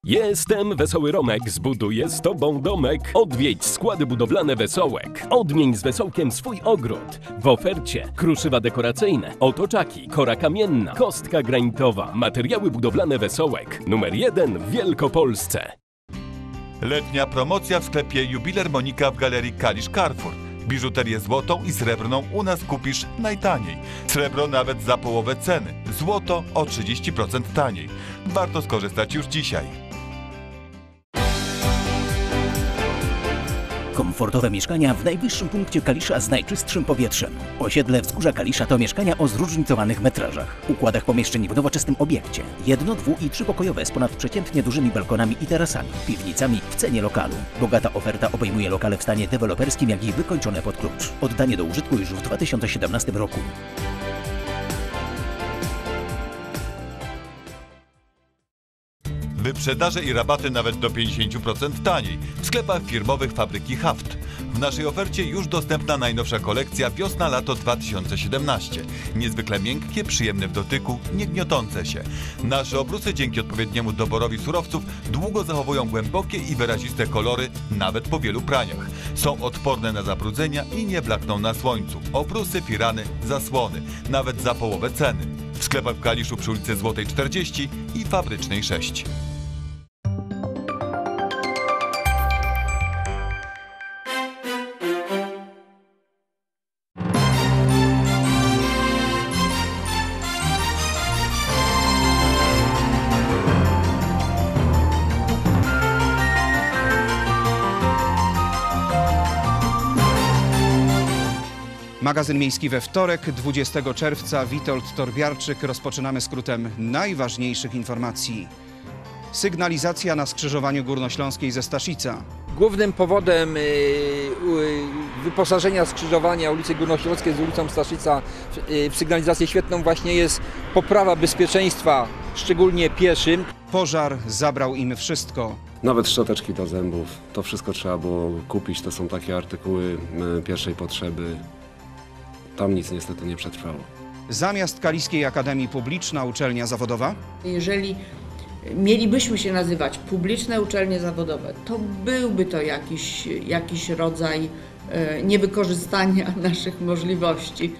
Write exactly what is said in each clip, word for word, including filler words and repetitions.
Jestem Wesoły Romek, zbuduję z tobą domek. Odwiedź składy budowlane Wesołek. Odmień z Wesołkiem swój ogród. W ofercie kruszywa dekoracyjne, otoczaki, kora kamienna, kostka granitowa, materiały budowlane Wesołek. Numer jeden w Wielkopolsce. Letnia promocja w sklepie Jubiler Monika w Galerii Kalisz Carrefour. Biżuterię złotą i srebrną u nas kupisz najtaniej. Srebro nawet za połowę ceny. Złoto o trzydzieści procent taniej. Warto skorzystać już dzisiaj. Komfortowe mieszkania w najwyższym punkcie Kalisza z najczystszym powietrzem. Osiedle Wzgórza Kalisza to mieszkania o zróżnicowanych metrażach, układach pomieszczeń w nowoczesnym obiekcie. Jedno-, dwu- i trzypokojowe z ponadprzeciętnie dużymi balkonami i tarasami, piwnicami w cenie lokalu. Bogata oferta obejmuje lokale w stanie deweloperskim, jak i wykończone pod klucz. Oddanie do użytku już w dwa tysiące siedemnastym roku. Wyprzedaże i rabaty nawet do pięćdziesiąt procent taniej w sklepach firmowych fabryki Haft. W naszej ofercie już dostępna najnowsza kolekcja wiosna-lato dwa tysiące siedemnaście. Niezwykle miękkie, przyjemne w dotyku, nie gniotące się. Nasze obrusy dzięki odpowiedniemu doborowi surowców długo zachowują głębokie i wyraziste kolory, nawet po wielu praniach. Są odporne na zabrudzenia i nie blakną na słońcu. Obrusy, firany, zasłony, nawet za połowę ceny. W sklepach w Kaliszu przy ulicy Złotej czterdzieści i Fabrycznej sześć. Magazyn miejski we wtorek, dwudziestego czerwca. Witold Torbiarczyk. Rozpoczynamy skrótem najważniejszych informacji. Sygnalizacja na skrzyżowaniu Górnośląskiej ze Staszica. Głównym powodem y, y, wyposażenia skrzyżowania ulicy Górnośląskiej z ulicą Staszica w, y, w sygnalizację świetną właśnie jest poprawa bezpieczeństwa, szczególnie pieszym. Pożar zabrał im wszystko. Nawet szczoteczki do zębów. To wszystko trzeba było kupić. To są takie artykuły y, pierwszej potrzeby. Tam nic niestety nie przetrwało. Zamiast Kaliskiej Akademii Publiczna uczelnia zawodowa? Jeżeli mielibyśmy się nazywać publiczne uczelnie zawodowe, to byłby to jakiś, jakiś rodzaj e, niewykorzystania naszych możliwości.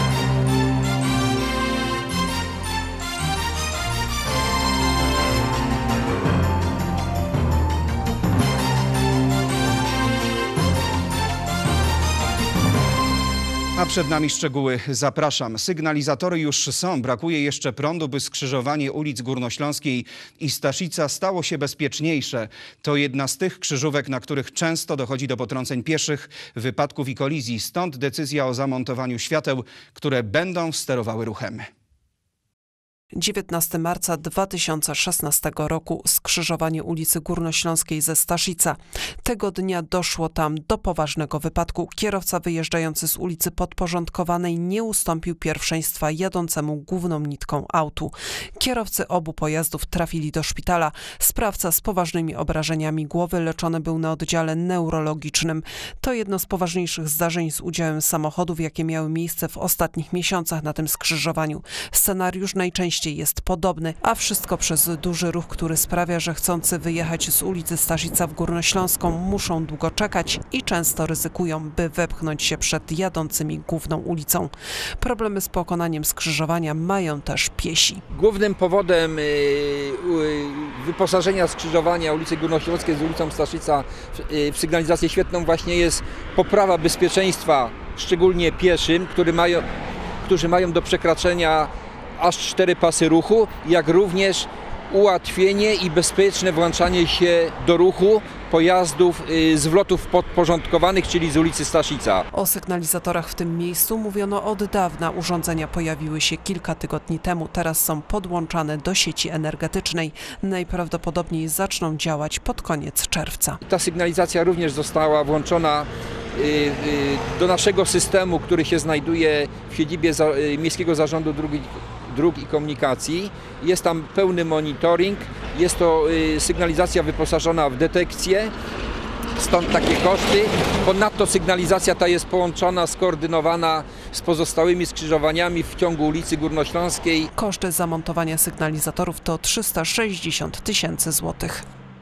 A przed nami szczegóły. Zapraszam. Sygnalizatory już są. Brakuje jeszcze prądu, by skrzyżowanie ulic Górnośląskiej i Staszica stało się bezpieczniejsze. To jedna z tych krzyżówek, na których często dochodzi do potrąceń pieszych, wypadków i kolizji. Stąd decyzja o zamontowaniu świateł, które będą sterowały ruchem. dziewiętnastego marca dwa tysiące szesnastego roku skrzyżowanie ulicy Górnośląskiej ze Staszica. Tego dnia doszło tam do poważnego wypadku. Kierowca wyjeżdżający z ulicy Podporządkowanej nie ustąpił pierwszeństwa jadącemu główną nitką autu. Kierowcy obu pojazdów trafili do szpitala. Sprawca z poważnymi obrażeniami głowy leczony był na oddziale neurologicznym. To jedno z poważniejszych zdarzeń z udziałem samochodów, jakie miały miejsce w ostatnich miesiącach na tym skrzyżowaniu. Scenariusz najczęściej jest podobny, a wszystko przez duży ruch, który sprawia, że chcący wyjechać z ulicy Staszica w Górnośląską muszą długo czekać i często ryzykują, by wepchnąć się przed jadącymi główną ulicą. Problemy z pokonaniem skrzyżowania mają też piesi. Głównym powodem y, y, wyposażenia skrzyżowania ulicy Górnośląskiej z ulicą Staszica w, y, w sygnalizację świetną właśnie jest poprawa bezpieczeństwa, szczególnie pieszym, który mają, którzy mają do przekraczania aż cztery pasy ruchu, jak również ułatwienie i bezpieczne włączanie się do ruchu pojazdów z wlotów podporządkowanych, czyli z ulicy Staszica. O sygnalizatorach w tym miejscu mówiono od dawna. Urządzenia pojawiły się kilka tygodni temu. Teraz są podłączane do sieci energetycznej. Najprawdopodobniej zaczną działać pod koniec czerwca. Ta sygnalizacja również została włączona do naszego systemu, który się znajduje w siedzibie Miejskiego Zarządu Dróg Dróg i Komunikacji. Jest tam pełny monitoring, jest to sygnalizacja wyposażona w detekcję, stąd takie koszty. Ponadto sygnalizacja ta jest połączona, skoordynowana z pozostałymi skrzyżowaniami w ciągu ulicy Górnośląskiej. Koszty zamontowania sygnalizatorów to trzysta sześćdziesiąt tysięcy złotych.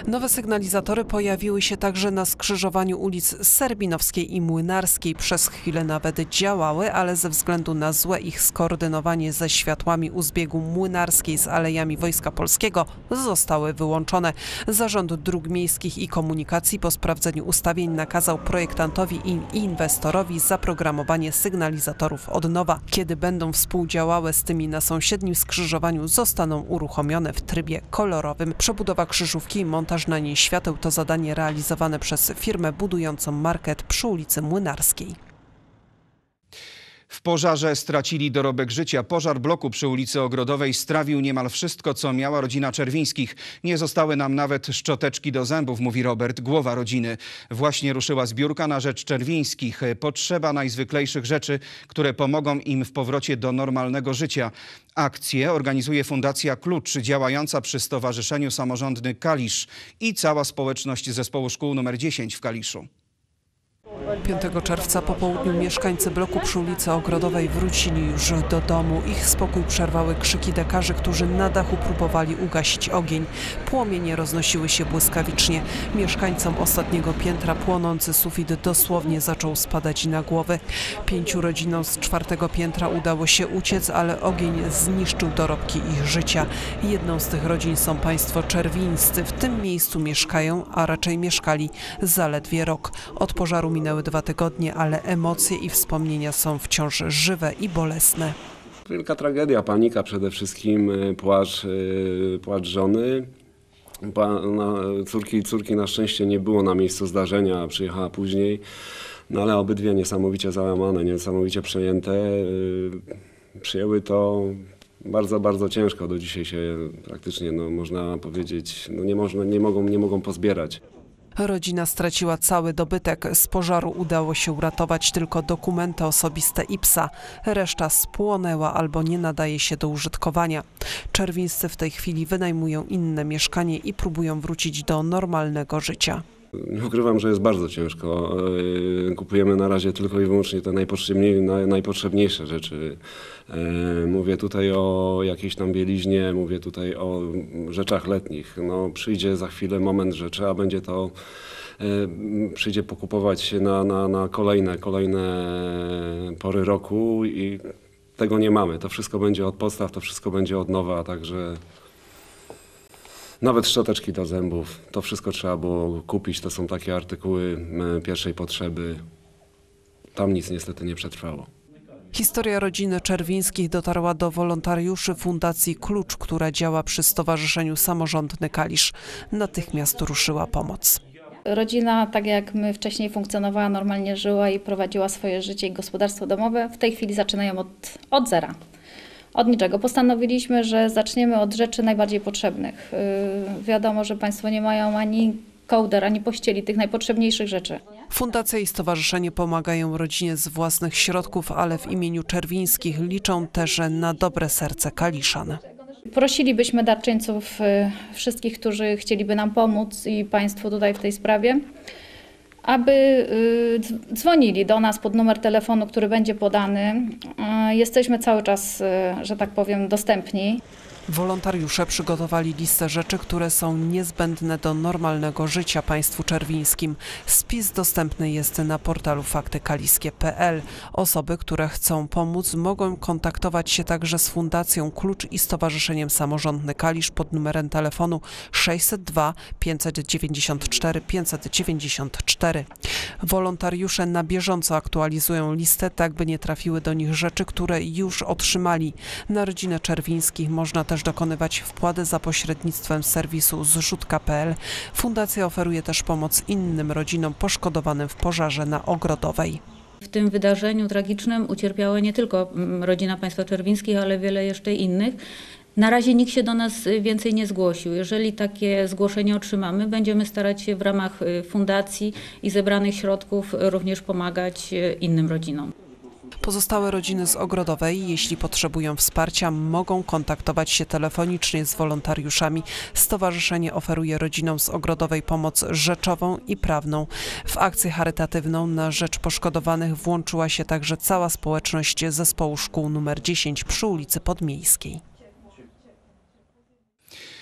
Nowe sygnalizatory pojawiły się także na skrzyżowaniu ulic Serbinowskiej i Młynarskiej. Przez chwilę nawet działały, ale ze względu na złe ich skoordynowanie ze światłami u zbiegu Młynarskiej z Alejami Wojska Polskiego zostały wyłączone. Zarząd Dróg Miejskich i Komunikacji po sprawdzeniu ustawień nakazał projektantowi i inwestorowi zaprogramowanie sygnalizatorów od nowa. Kiedy będą współdziałały z tymi na sąsiednim skrzyżowaniu, zostaną uruchomione w trybie kolorowym. Przebudowa krzyżówki i montaż na niej świateł to zadanie realizowane przez firmę budującą market przy ulicy Młynarskiej. W pożarze stracili dorobek życia. Pożar bloku przy ulicy Ogrodowej strawił niemal wszystko, co miała rodzina Czerwińskich. Nie zostały nam nawet szczoteczki do zębów, mówi Robert, głowa rodziny. Właśnie ruszyła zbiórka na rzecz Czerwińskich. Potrzeba najzwyklejszych rzeczy, które pomogą im w powrocie do normalnego życia. Akcję organizuje Fundacja Klucz, działająca przy Stowarzyszeniu Samorządny Kalisz i cała społeczność zespołu szkół numer dziesięć w Kaliszu. piątego czerwca po południu mieszkańcy bloku przy ulicy Ogrodowej wrócili już do domu. Ich spokój przerwały krzyki dekarzy, którzy na dachu próbowali ugasić ogień. Płomienie roznosiły się błyskawicznie. Mieszkańcom ostatniego piętra płonący sufit dosłownie zaczął spadać na głowy. Pięciu rodzinom z czwartego piętra udało się uciec, ale ogień zniszczył dorobki ich życia. Jedną z tych rodzin są państwo czerwińscy. W tym miejscu mieszkają, a raczej mieszkali zaledwie rok. Od pożaru minęły dwa tygodnie, ale emocje i wspomnienia są wciąż żywe i bolesne. Wielka tragedia, panika przede wszystkim, płacz, płacz żony. Córki, córki na szczęście nie było na miejscu zdarzenia, przyjechała później, no ale obydwie niesamowicie załamane, niesamowicie przejęte. Przyjęły to bardzo, bardzo ciężko. Do dzisiaj się praktycznie, no, można powiedzieć, no, nie, można, nie, mogą, nie mogą pozbierać. Rodzina straciła cały dobytek. Z pożaru udało się uratować tylko dokumenty osobiste i psa. Reszta spłonęła albo nie nadaje się do użytkowania. Czerwińscy w tej chwili wynajmują inne mieszkanie i próbują wrócić do normalnego życia. Nie ukrywam, że jest bardzo ciężko. Kupujemy na razie tylko i wyłącznie te najpotrzebniejsze rzeczy. Mówię tutaj o jakiejś tam bieliźnie, mówię tutaj o rzeczach letnich. No, przyjdzie za chwilę moment, że trzeba będzie to, przyjdzie pokupować się na, na, na kolejne, kolejne pory roku i tego nie mamy. To wszystko będzie od podstaw, to wszystko będzie od nowa, także... Nawet szczoteczki do zębów, to wszystko trzeba było kupić, to są takie artykuły pierwszej potrzeby. Tam nic niestety nie przetrwało. Historia rodziny Czerwińskich dotarła do wolontariuszy Fundacji Klucz, która działa przy Stowarzyszeniu Samorządny Kalisz. Natychmiast ruszyła pomoc. Rodzina, tak jak my wcześniej funkcjonowała, normalnie żyła i prowadziła swoje życie i gospodarstwo domowe. W tej chwili zaczynają od, od zera. Od niczego. Postanowiliśmy, że zaczniemy od rzeczy najbardziej potrzebnych. Yy, wiadomo, że Państwo nie mają ani kołder, ani pościeli, tych najpotrzebniejszych rzeczy. Fundacja i stowarzyszenie pomagają rodzinie z własnych środków, ale w imieniu Czerwińskich liczą też na dobre serce Kaliszan. Prosilibyśmy darczyńców, yy, wszystkich, którzy chcieliby nam pomóc i Państwu tutaj w tej sprawie, aby y, dzwonili do nas pod numer telefonu, który będzie podany. Y, jesteśmy cały czas, y, że tak powiem, dostępni. Wolontariusze przygotowali listę rzeczy, które są niezbędne do normalnego życia państwu czerwińskim. Spis dostępny jest na portalu fakty kaliskie kropka pe el. Osoby, które chcą pomóc, mogą kontaktować się także z Fundacją Klucz i Stowarzyszeniem Samorządny Kalisz pod numerem telefonu sześćset dwa pięćset dziewięćdziesiąt cztery pięćset dziewięćdziesiąt cztery. Wolontariusze na bieżąco aktualizują listę, tak by nie trafiły do nich rzeczy, które już otrzymali. Na rodzinę Czerwińskich można też dokonywać wpłaty za pośrednictwem serwisu zrzutka kropka pe el. Fundacja oferuje też pomoc innym rodzinom poszkodowanym w pożarze na Ogrodowej. W tym wydarzeniu tragicznym ucierpiała nie tylko rodzina państwa Czerwińskich, ale wiele jeszcze innych. Na razie nikt się do nas więcej nie zgłosił. Jeżeli takie zgłoszenie otrzymamy, będziemy starać się w ramach fundacji i zebranych środków również pomagać innym rodzinom. Pozostałe rodziny z Ogrodowej, jeśli potrzebują wsparcia, mogą kontaktować się telefonicznie z wolontariuszami. Stowarzyszenie oferuje rodzinom z Ogrodowej pomoc rzeczową i prawną. W akcję charytatywną na rzecz poszkodowanych włączyła się także cała społeczność zespołu szkół numer dziesięć przy ulicy Podmiejskiej.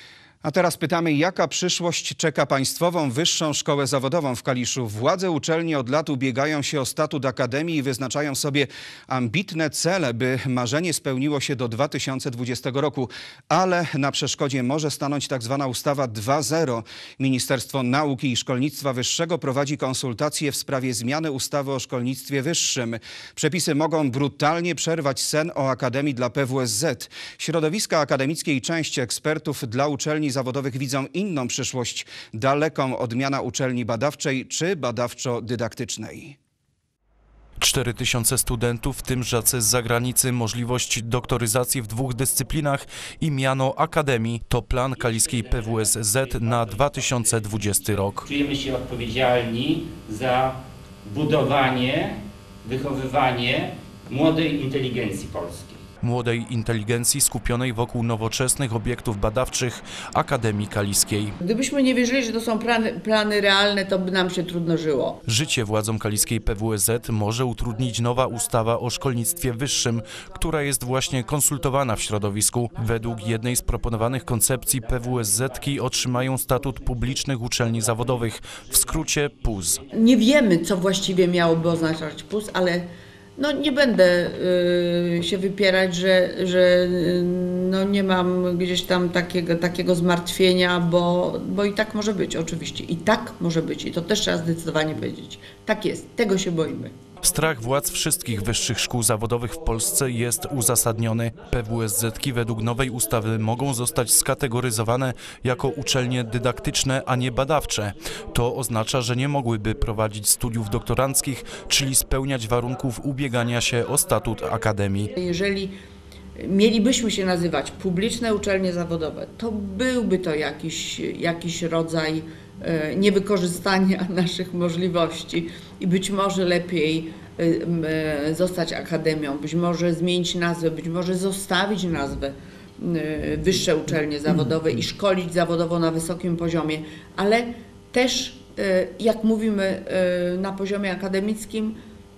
A teraz pytamy, jaka przyszłość czeka Państwową Wyższą Szkołę Zawodową w Kaliszu? Władze uczelni od lat ubiegają się o statut akademii i wyznaczają sobie ambitne cele, by marzenie spełniło się do dwa tysiące dwudziestego roku. Ale na przeszkodzie może stanąć tak zwana ustawa dwa zero. Ministerstwo Nauki i Szkolnictwa Wyższego prowadzi konsultacje w sprawie zmiany ustawy o szkolnictwie wyższym. Przepisy mogą brutalnie przerwać sen o akademii dla P W S Z. Środowiska akademickie i część ekspertów dla uczelni zawodowych widzą inną przyszłość, daleką od miana uczelni badawczej czy badawczo-dydaktycznej. cztery tysiące studentów, w tym żacy z zagranicy, możliwość doktoryzacji w dwóch dyscyplinach i miano akademii. To plan kaliskiej P W S Z na dwa tysiące dwudziesty rok. Czujemy się odpowiedzialni za budowanie, wychowywanie młodej inteligencji polskiej. Młodej inteligencji skupionej wokół nowoczesnych obiektów badawczych Akademii Kaliskiej. Gdybyśmy nie wierzyli, że to są plany, plany realne, to by nam się trudno żyło. Życie władzom kaliskiej P W S Z może utrudnić nowa ustawa o szkolnictwie wyższym, która jest właśnie konsultowana w środowisku. Według jednej z proponowanych koncepcji P W S Z-ki otrzymają statut publicznych uczelni zawodowych, w skrócie P U Z. Nie wiemy, co właściwie miałoby oznaczać P U Z, ale no nie będę y, się wypierać, że, że y, no nie mam gdzieś tam takiego, takiego zmartwienia, bo, bo i tak może być, oczywiście. I tak może być. I to też trzeba zdecydowanie powiedzieć. Tak jest. Tego się boimy. Strach władz wszystkich wyższych szkół zawodowych w Polsce jest uzasadniony. P W S Z-ki według nowej ustawy mogą zostać skategoryzowane jako uczelnie dydaktyczne, a nie badawcze. To oznacza, że nie mogłyby prowadzić studiów doktoranckich, czyli spełniać warunków ubiegania się o statut akademii. Jeżeli mielibyśmy się nazywać publiczne uczelnie zawodowe, to byłby to jakiś, jakiś rodzaj niewykorzystania naszych możliwości i być może lepiej zostać akademią, być może zmienić nazwę, być może zostawić nazwę wyższe uczelnie zawodowe i szkolić zawodowo na wysokim poziomie, ale też jak mówimy na poziomie akademickim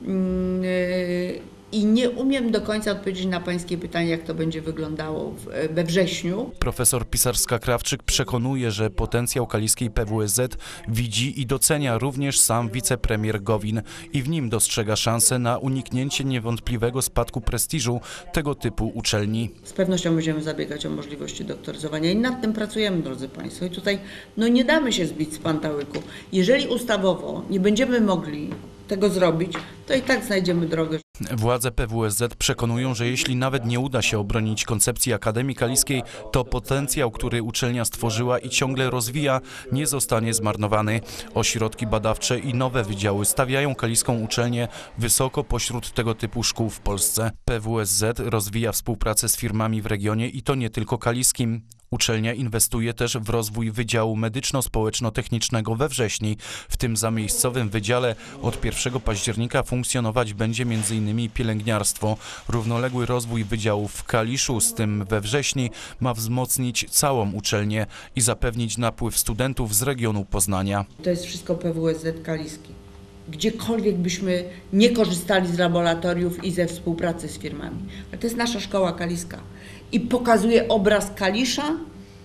i nie umiem do końca odpowiedzieć na pańskie pytanie, jak to będzie wyglądało we wrześniu. Profesor Pisarska-Krawczyk przekonuje, że potencjał kaliskiej P W S Z widzi i docenia również sam wicepremier Gowin i w nim dostrzega szansę na uniknięcie niewątpliwego spadku prestiżu tego typu uczelni. Z pewnością będziemy zabiegać o możliwości doktoryzowania i nad tym pracujemy, drodzy Państwo. I tutaj no nie damy się zbić z pantałyku. Jeżeli ustawowo nie będziemy mogli tego zrobić, to i tak znajdziemy drogę. Władze P W S Z przekonują, że jeśli nawet nie uda się obronić koncepcji Akademii Kaliskiej, to potencjał, który uczelnia stworzyła i ciągle rozwija, nie zostanie zmarnowany. Ośrodki badawcze i nowe wydziały stawiają kaliską uczelnię wysoko pośród tego typu szkół w Polsce. P W S Z rozwija współpracę z firmami w regionie i to nie tylko kaliskim. Uczelnia inwestuje też w rozwój Wydziału Medyczno-Społeczno-Technicznego we Wrześni. W tym zamiejscowym wydziale od pierwszego października funkcjonować będzie m in pielęgniarstwo. Równoległy rozwój wydziałów w Kaliszu, z tym we Wrześni, ma wzmocnić całą uczelnię i zapewnić napływ studentów z regionu Poznania. To jest wszystko P W S Z kaliski. Gdziekolwiek byśmy nie korzystali z laboratoriów i ze współpracy z firmami. Ale to jest nasza szkoła kaliska i pokazuje obraz Kalisza,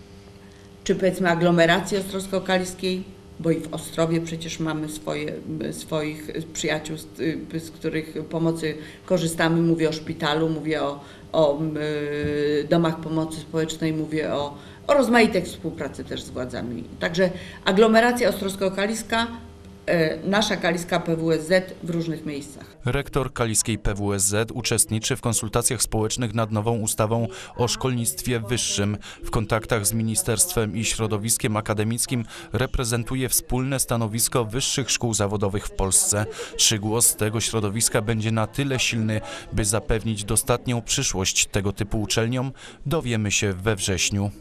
czy powiedzmy aglomeracji ostrowsko-kaliskiej, bo i w Ostrowie przecież mamy swoje, swoich przyjaciół, z, z których pomocy korzystamy. Mówię o szpitalu, mówię o, o y, domach pomocy społecznej, mówię o, o rozmaitej współpracy też z władzami. Także aglomeracja ostrowsko-kaliska, nasza kaliska P W S Z w różnych miejscach. Rektor kaliskiej P W S Z uczestniczy w konsultacjach społecznych nad nową ustawą o szkolnictwie wyższym. W kontaktach z ministerstwem i środowiskiem akademickim reprezentuje wspólne stanowisko wyższych szkół zawodowych w Polsce. Czy głos tego środowiska będzie na tyle silny, by zapewnić dostatnią przyszłość tego typu uczelniom, dowiemy się we wrześniu.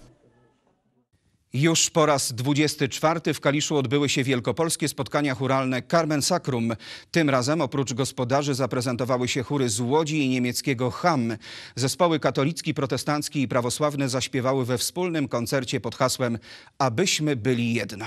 Już po raz dwudziesty czwarty w Kaliszu odbyły się wielkopolskie spotkania chóralne Carmen Sacrum. Tym razem oprócz gospodarzy zaprezentowały się chóry z Łodzi i niemieckiego Hamm. Zespoły katolicki, protestancki i prawosławny zaśpiewały we wspólnym koncercie pod hasłem „Abyśmy byli jedno”.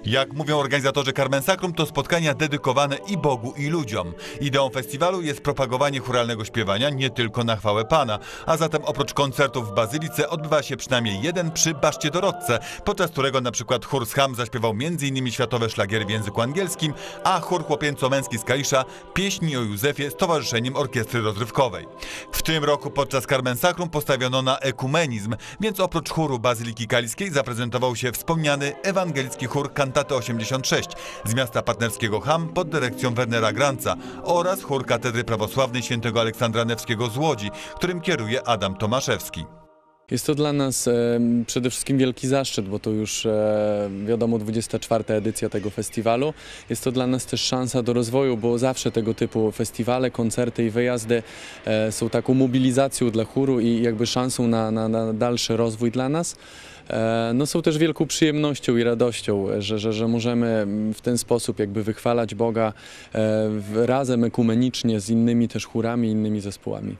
Jak mówią organizatorzy Carmen Sacrum, to spotkania dedykowane i Bogu, i ludziom. Ideą festiwalu jest propagowanie chóralnego śpiewania nie tylko na chwałę Pana, a zatem oprócz koncertów w Bazylice odbywa się przynajmniej jeden przy Baszcie Dorotce, podczas którego na przykład chór z Cham zaśpiewał między innymi światowe szlagiery w języku angielskim, a chór chłopięco-męski z Kalisza pieśni o Józefie z Towarzyszeniem Orkiestry Rozrywkowej. W tym roku podczas Carmen Sacrum postawiono na ekumenizm, więc oprócz chóru Bazyliki Kaliskiej zaprezentował się wspomniany ewangelicki chór Kantaty osiemdziesiąt sześć z miasta partnerskiego Cham pod dyrekcją Wernera Granca oraz chór Katedry Prawosławnej Świętego Aleksandra Newskiego z Łodzi, którym kieruje Adam Tomaszewski. Jest to dla nas e, przede wszystkim wielki zaszczyt, bo to już e, wiadomo dwudziesta czwarta edycja tego festiwalu. Jest to dla nas też szansa do rozwoju, bo zawsze tego typu festiwale, koncerty i wyjazdy e, są taką mobilizacją dla chóru i jakby szansą na, na, na dalszy rozwój dla nas. E, no są też wielką przyjemnością i radością, że, że, że możemy w ten sposób jakby wychwalać Boga e, razem ekumenicznie z innymi też chórami, innymi zespołami.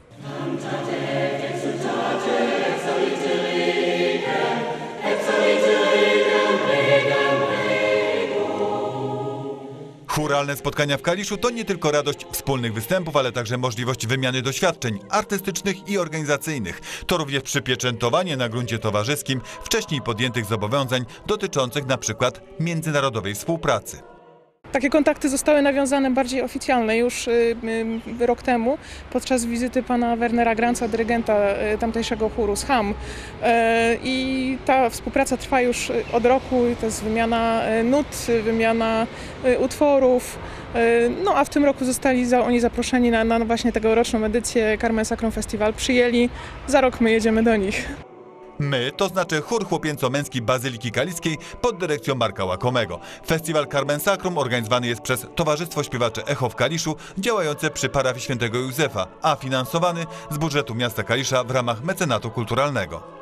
Chóralne spotkania w Kaliszu to nie tylko radość wspólnych występów, ale także możliwość wymiany doświadczeń artystycznych i organizacyjnych. To również przypieczętowanie na gruncie towarzyskim wcześniej podjętych zobowiązań dotyczących na przykład międzynarodowej współpracy. Takie kontakty zostały nawiązane bardziej oficjalne już y, y, rok temu podczas wizyty pana Wernera Granca, dyrygenta y, tamtejszego chóru z Cham. Y, I ta współpraca trwa już od roku, to jest wymiana y, nut, wymiana y, utworów. Y, no a w tym roku zostali za, oni zaproszeni na, na właśnie tegoroczną edycję Carmen Sacrum Festival. Przyjęli, za rok my jedziemy do nich. My, to znaczy chór chłopięco-męski Bazyliki Kaliskiej pod dyrekcją Marka Łakomego. Festiwal Carmen Sacrum organizowany jest przez Towarzystwo Śpiewacze Echo w Kaliszu, działające przy parafii Świętego Józefa, a finansowany z budżetu miasta Kalisza w ramach mecenatu kulturalnego.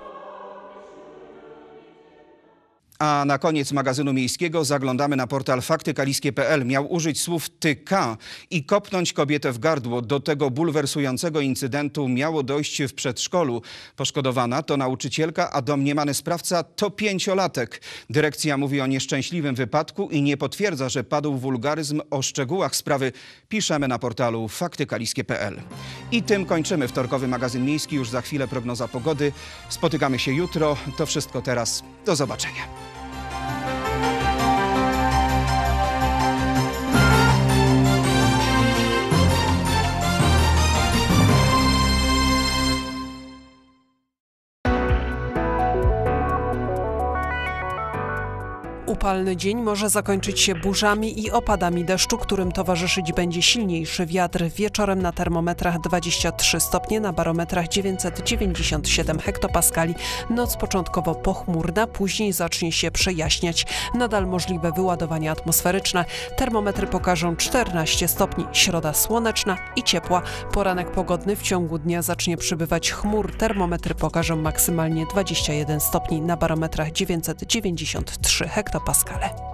A na koniec magazynu miejskiego zaglądamy na portal fakty kaliskie kropka p l. Miał użyć słów ty ka i kopnąć kobietę w gardło. Do tego bulwersującego incydentu miało dojść w przedszkolu. Poszkodowana to nauczycielka, a domniemany sprawca to pięciolatek. Dyrekcja mówi o nieszczęśliwym wypadku i nie potwierdza, że padł wulgaryzm. O szczegółach sprawy piszemy na portalu fakty kaliskie kropka p l. I tym kończymy wtorkowy magazyn miejski. Już za chwilę prognoza pogody. Spotykamy się jutro. To wszystko teraz. Do zobaczenia. Upalny dzień może zakończyć się burzami i opadami deszczu, którym towarzyszyć będzie silniejszy wiatr. Wieczorem na termometrach dwadzieścia trzy stopnie, na barometrach dziewięćset dziewięćdziesiąt siedem hektopaskali. Noc początkowo pochmurna, później zacznie się przejaśniać. Nadal możliwe wyładowania atmosferyczne. Termometry pokażą czternaście stopni. Środa słoneczna i ciepła. Poranek pogodny, w ciągu dnia zacznie przybywać chmur. Termometry pokażą maksymalnie dwadzieścia jeden stopni, na barometrach dziewięćset dziewięćdziesiąt trzy hektopaskale.